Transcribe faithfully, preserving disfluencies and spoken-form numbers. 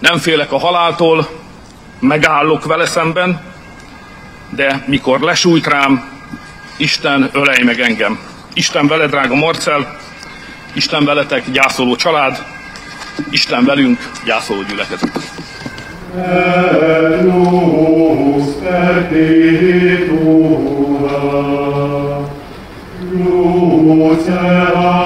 Nem félek a haláltól, megállok vele szemben, de mikor lesújt rám, Isten, ölej meg engem. Isten veled, drága Marcell, Isten veletek, gyászoló család, Isten velünk, gyászoló gyülekezet. Luce